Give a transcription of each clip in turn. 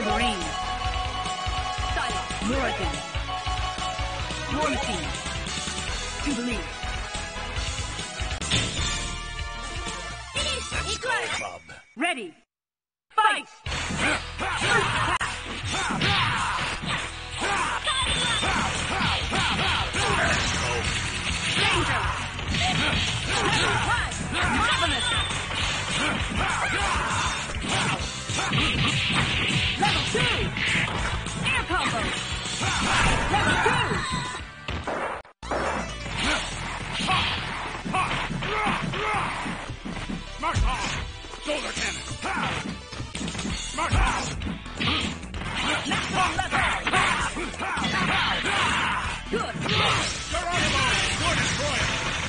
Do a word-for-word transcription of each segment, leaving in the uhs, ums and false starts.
Wolverine. Morrigan. War Machine. Jubilee. Club. Ready. Fight! Danger! Marvelous! Level two! Air combo! Level two! Mark off! Shoulder cannon! Mark off! Next one level! Good! Geronimo! Door destroyer!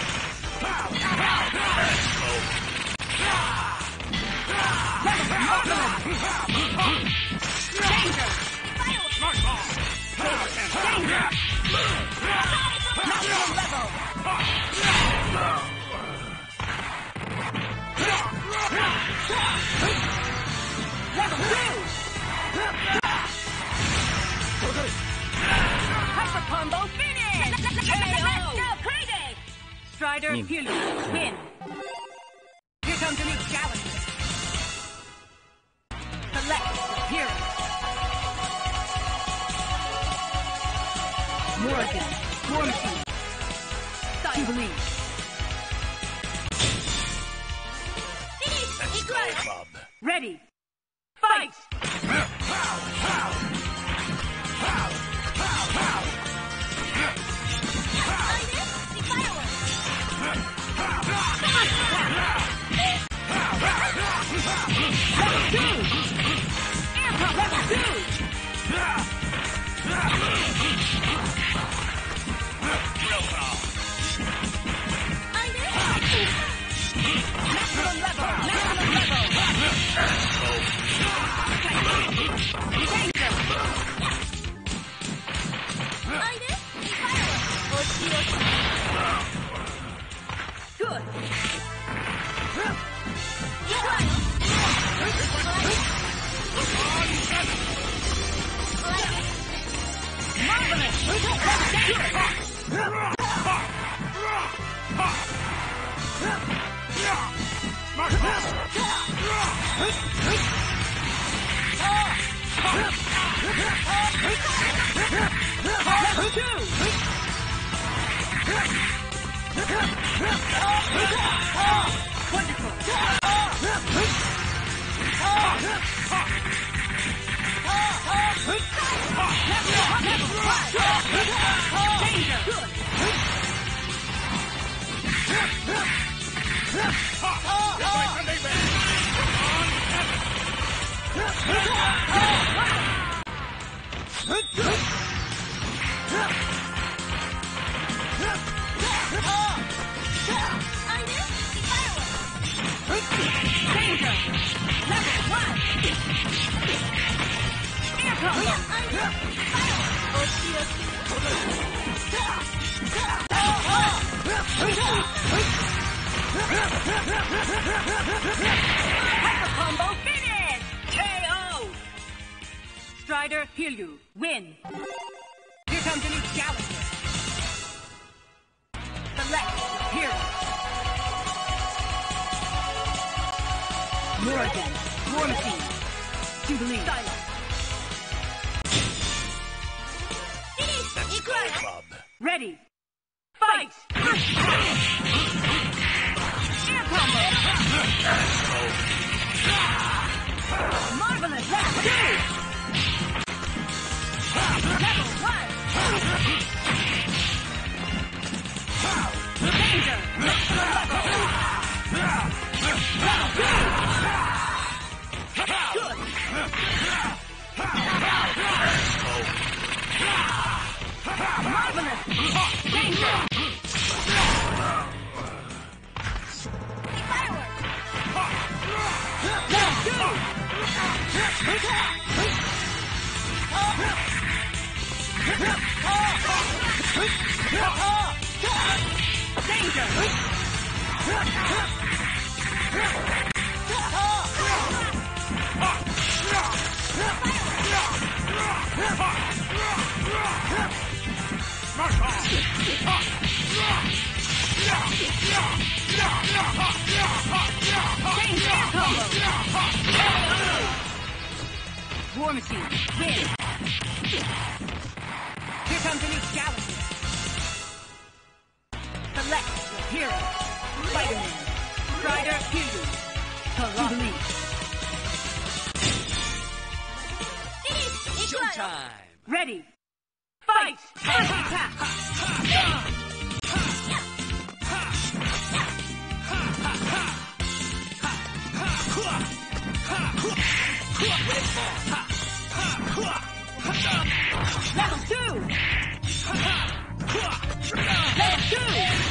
Danger! Mark off! Shoulder cannon! Danger! Next one level! Level two! Hyper combo finish! K O! Go crazy! Strider Hulu, win! Here comes a new challenger. Select your hero. Morrigan, War Machine. Jubilee. Club. Ready. Fight! Level two! Air pump level two! Maximum level! Maximum level! Danger! Good! Marvelous! Level two! Wonderful! Level one! Danger! Good! Danger! Level one! Air combo! Hyper combo finish! K O! Strider Hiryu, win! Here comes a new challenger. Select your hero. Morrigan, War Machine, Jubilee. Club. Ready. Fight! Air combo! Marvelous! Level two! Level one! Danger! Maximum level! Level two! Good! Marvelous! Danger! Level two! Danger! Change air combo. War Machine, win. Here comes a new challenger. Select your hero. Spider-Man, Strider Fusion, Jubilee. Showtime! Ready. Fight! Attack! Level two! Level two!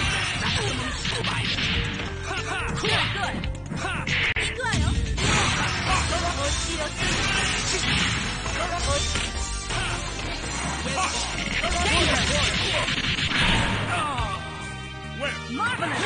Very good! 이거요? Marvelous!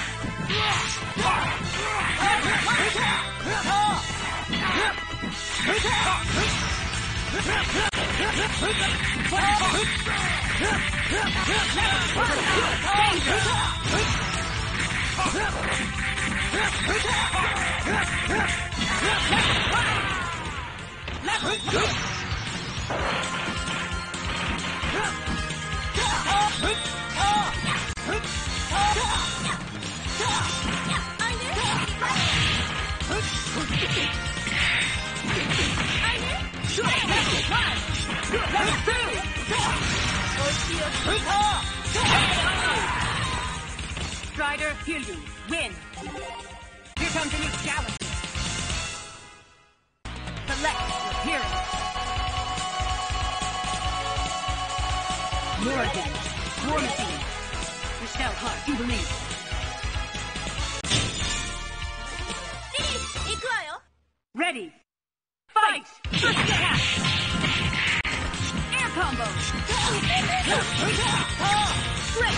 Strider Fusion, win. Here comes a new challenger. Select your hero. Morrigan, War Machine, Michelle Hart, Jubilee. Ready. Fight! First attack! Air combo! Switch!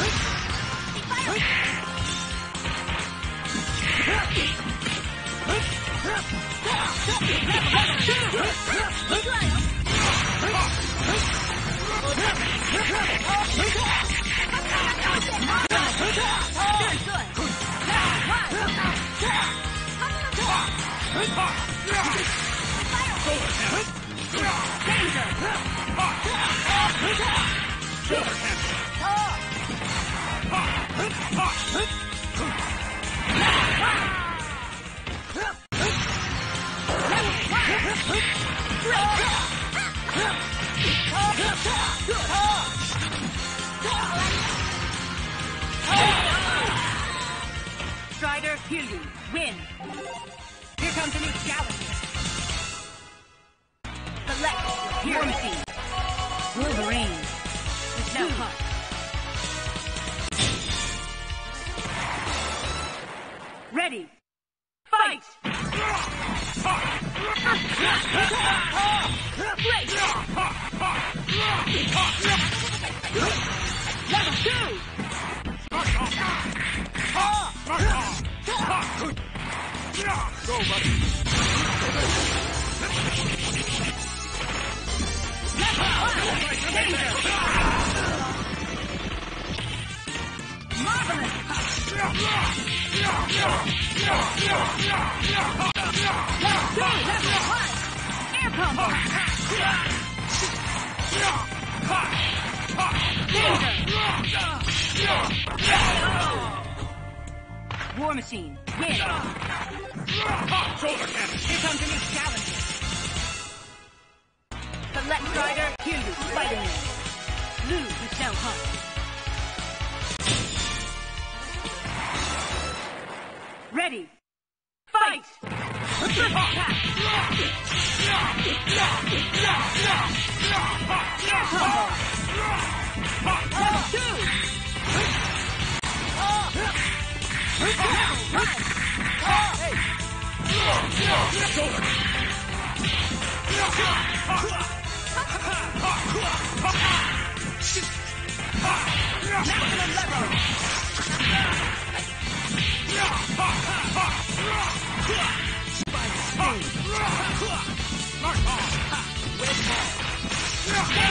Strider Fusion, win. Here comes a new challenger. Select your hero team. Wolverine, Michelle Hart. Ready. Fight! Level two! Go, buddy. Level one! Danger! Marvelous! Level two! Level one! Air combo! Danger! War Machine, win! Shoulder cannon. Here comes a new challenger. Select Strider, Kiryu, Spider-Man. Blue, Michelle Hart. Ready. Fight! First attack! Air combo! Level two! Maximum level!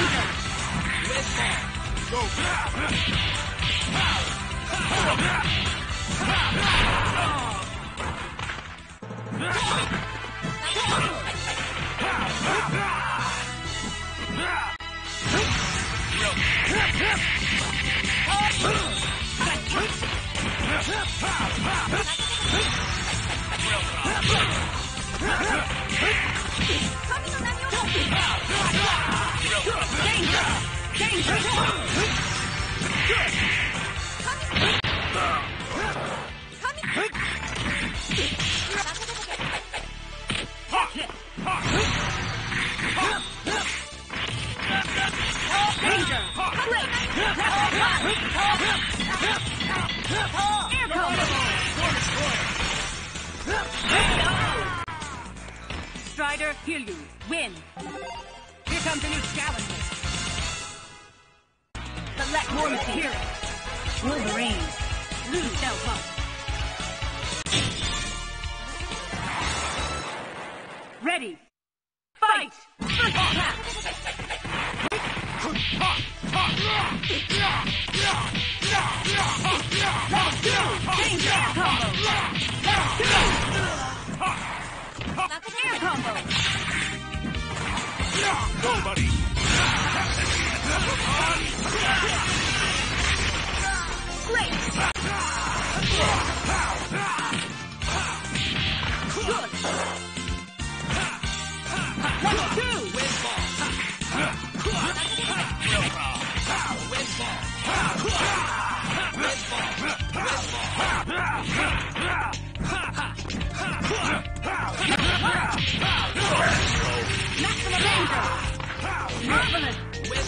Danger! Go. Strider Hiryu, win. Here comes a new challenger. Select more material. Wolverine, Blue Cell Punch. Ready, fight! First attack! Level two, change air combo! Level two! Air combo! Go, buddy! Great! Good! Level two! Maximum danger! Marvelous!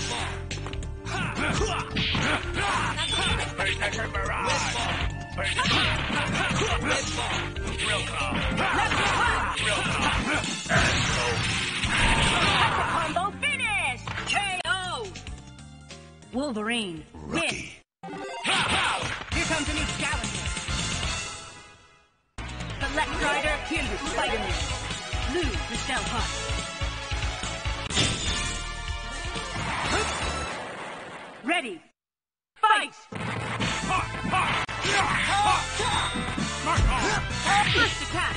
Combo finish! K O! Wolverine, win! Here comes a new challenger. Select Strider, Hiryu, Spider-Man. Blue, the Cell Punch. Ready, fight! First attack!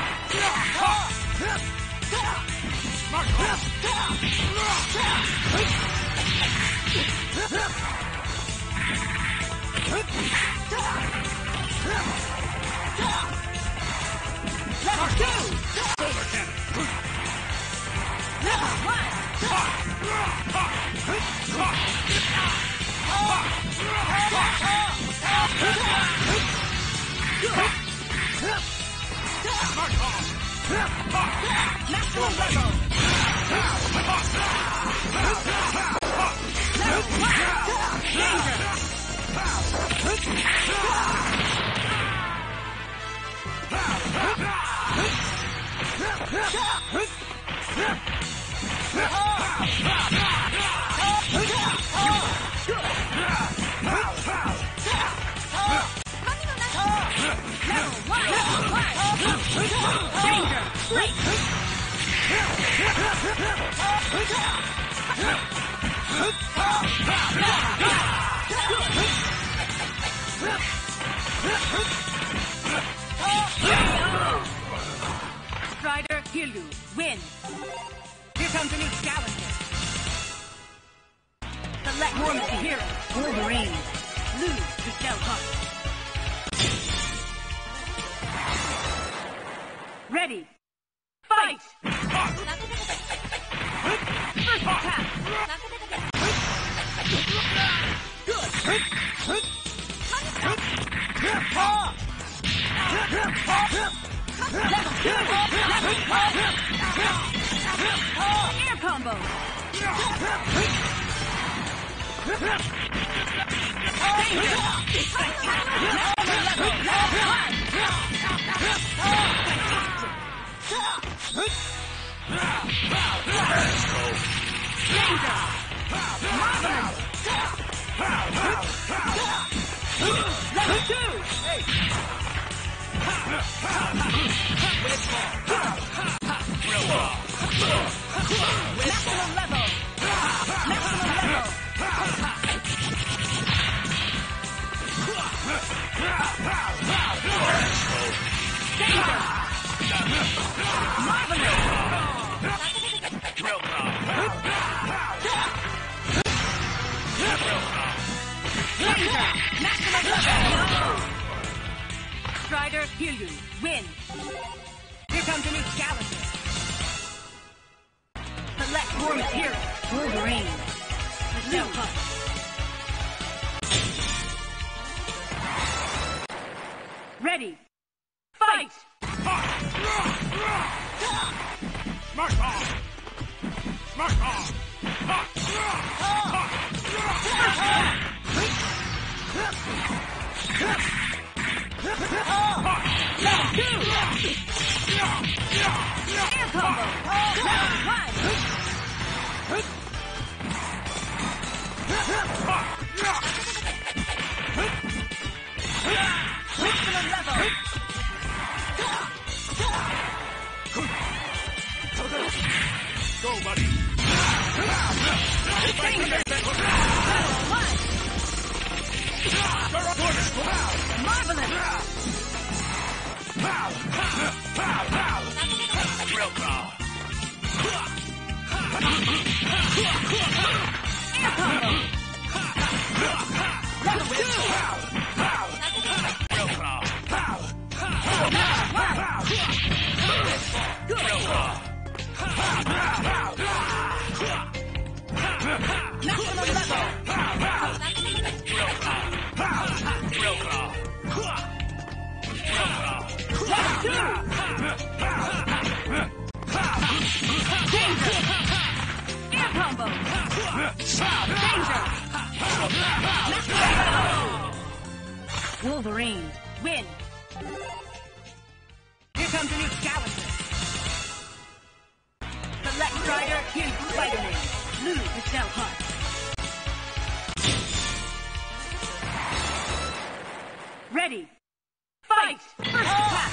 Level two! Level one! Maximum level! Level one! Danger! Strider Hiryu, win. Here comes a new challenger. Select one of the heroes. Wolverine, Blue, the Cell Punch. Ready, fight! First attack! Level two! Level one! Air combo! Danger! Level, level one! Danger! Marvelous! Level two! Maximum level! Maximum level! Drill Claw. Strider Hiryu, win. Here comes a new challenger. Select your material. Wolverine. Michelle Hunt. Ready. Fight! Smart Ball! Smart Ball! Air combo! Round one! Maximum level! Go, buddy! Marvelous! Drill Claw! Air combo! Level two! Drill Claw! Good! Drill Claw! Maximum level! Drill Claw! Drill Claw! Drill Claw! Level two! Danger! Air combo! Danger! Maximum level! Wolverine, win! Here comes a new challenger. Select Strider, here's Spider-Man. Lose Michelle Hunt. Ready. Fight! First attack!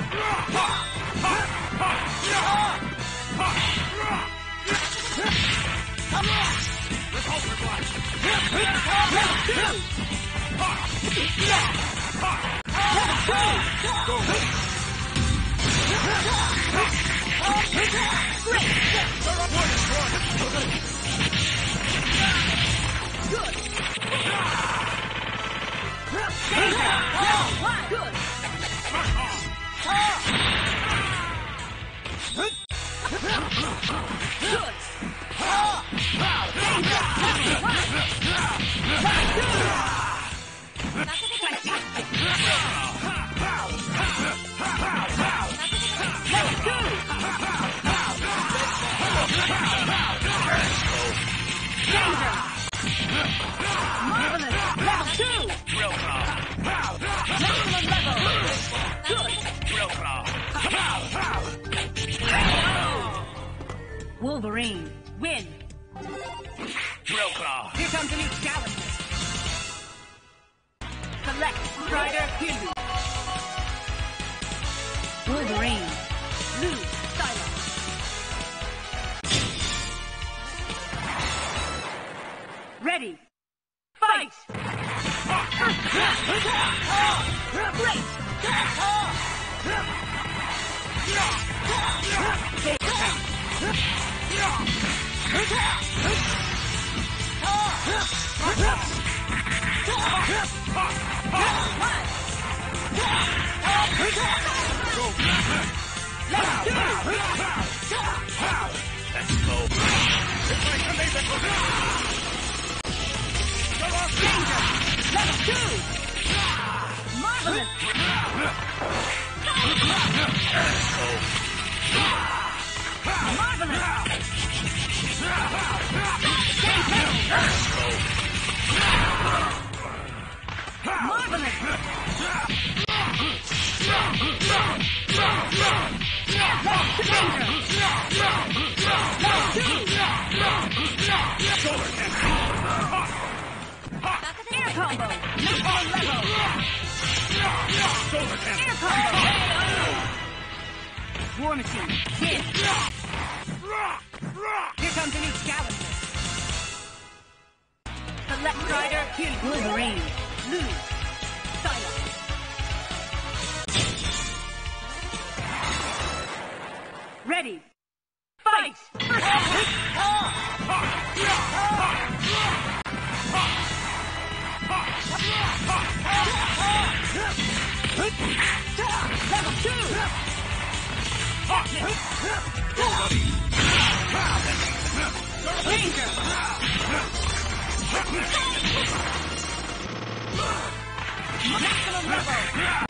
Wolverine, win! Drill Claw! Here comes a new challenger. Select Strider Hiryu. Wolverine, lose Psylocke. Ready, fight! Great! Let's go! Level two! Marvelous! Marvelous! Marvelous! Air combo! Maximum level! Air combo! War Machine, hit! Here comes a new challenger. Select Strider, kill Wolverine. Lose. Psylocke. Ready. Fight! Level two! Danger! Maximum level!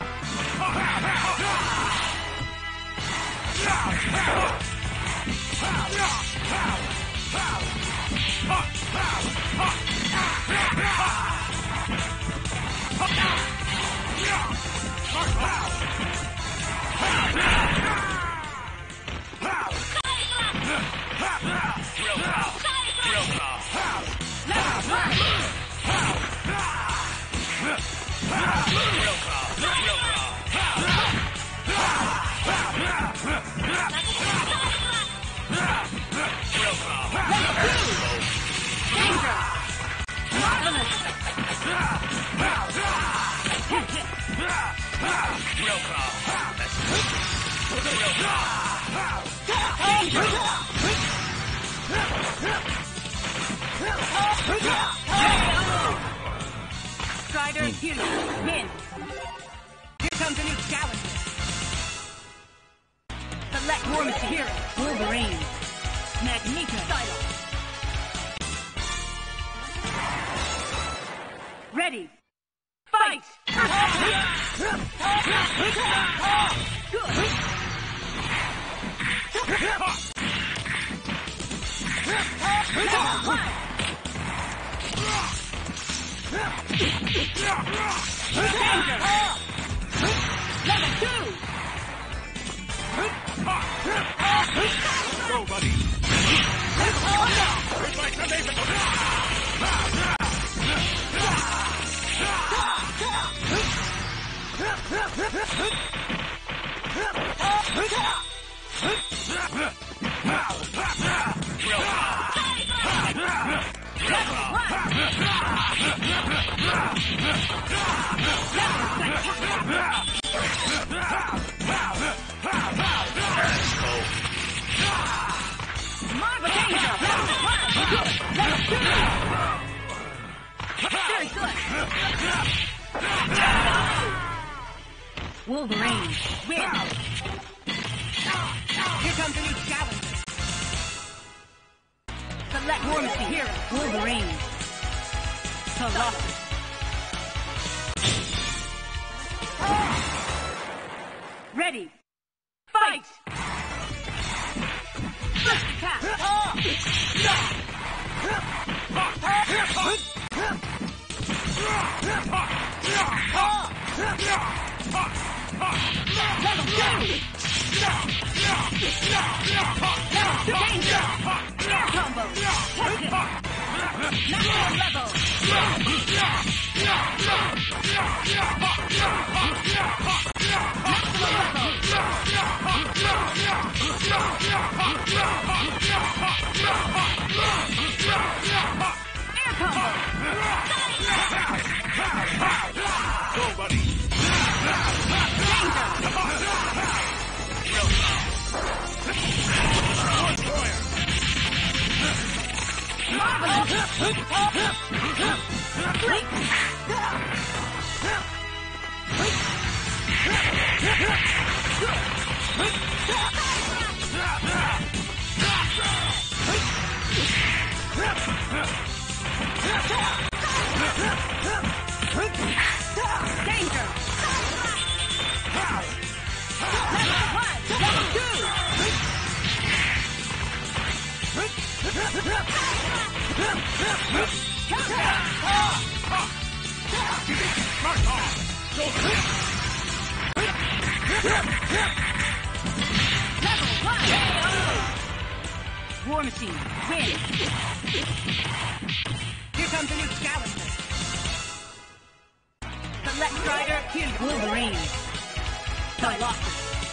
Strider Hero, win. Here comes a new challenger. Select War Machine Hero, Wolverine, Magneto, Style. Ready. Fight! Level two! Go, buddy! Wolverine, win! Here comes a new challenger. Select War Machine Hero, Wolverine, Colossus. Ready, fight! First attack! Level two! Danger! Air combo! Catch it! Maximum level! Air combo! Go, buddy! Danger! Level one! Level two! Level one! War Machine, win! Here comes a new challenger. Select Strider, Hero, Wolverine, Colossus.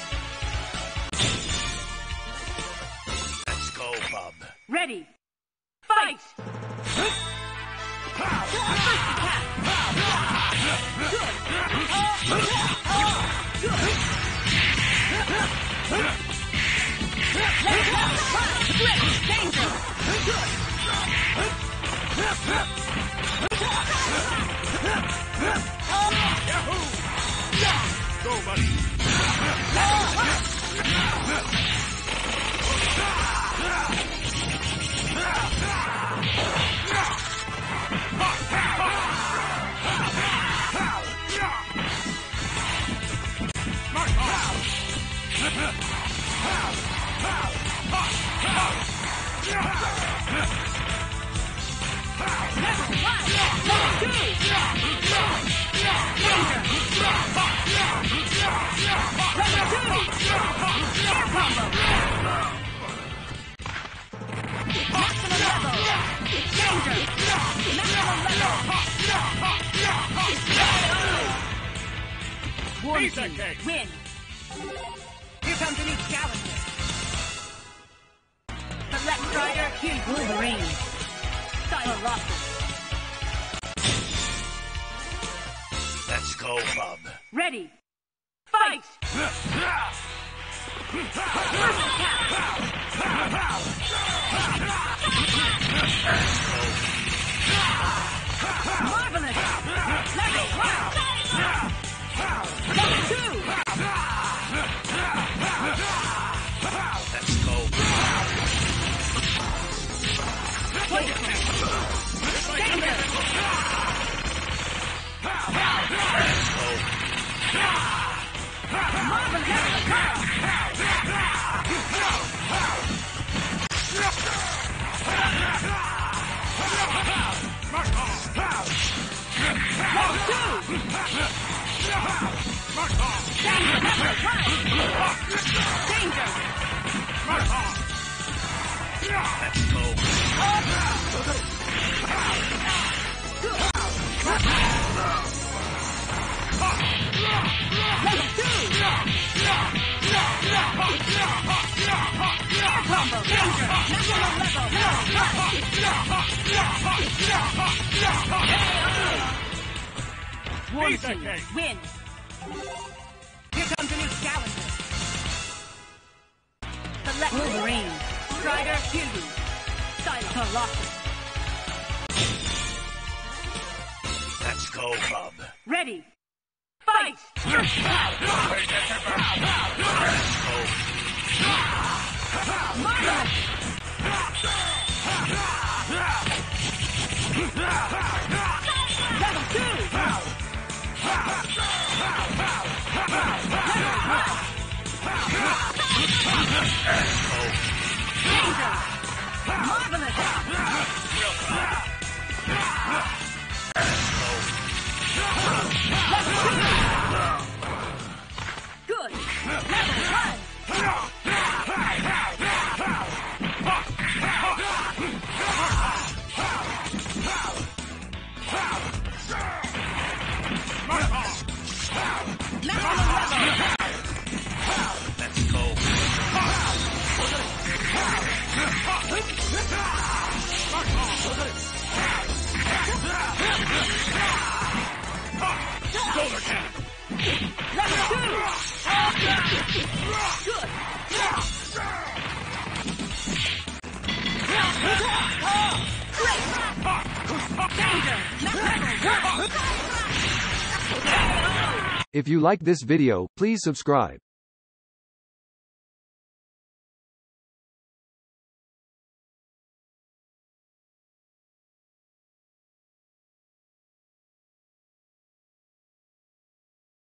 Let's go, bub. Ready, fight! First attack! Good! Good! Go, buddy. One team win. Here comes a new challenger. Select Strider, King Wolverine. Style Rocket. Let's go, bub. Ready. Fight! Marvelous! Level one! Level two! Let's go. Danger! Marvelous! Danger! Let's go. Level two! Air combo! Danger! National level! One team win. Here comes a new challenger. Select Wolverine. Strider Fury. Silent Colossus. Let's go, bub. Ready. Fight! Let's go. Marvelous! Level two! Danger! Marvelous! Level two! Good! Level one! Let's go. Solar cannon. Level two! Good! Danger! If you like this video, please subscribe.